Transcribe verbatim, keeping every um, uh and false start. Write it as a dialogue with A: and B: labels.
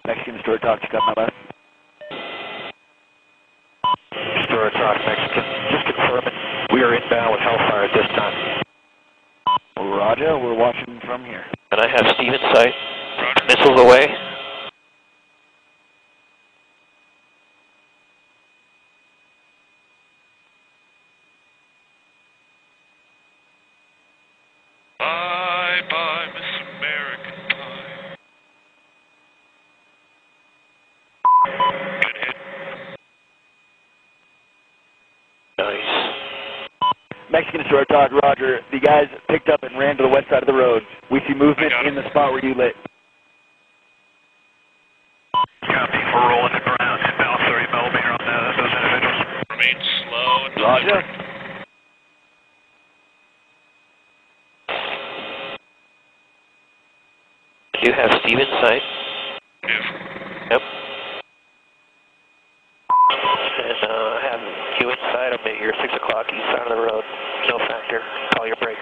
A: Mexican destroyer talk, just got my left.
B: Destroyer talk, Mexican. Just confirming. We are inbound with Hellfire at this time.
A: Roger, we're watching from here.
B: And I have Steve in sight. Missiles away.
C: Bye bye, Miss American Pie. Good hit.
B: Nice.
A: Mexican destroyer talk, Roger. The guys picked up and ran to the west side of the road. We see movement in the spot where you lit.
C: Copy, we're rolling the ground. Inbound thirty millimeter on the, those individuals. Remain slow and
A: Roger.
C: deliberate.
B: Do you have Steve in sight?
C: Yes.
B: Yep. And uh, I have you inside. I'm at your six o'clock east side of the road. No factor. Call your break.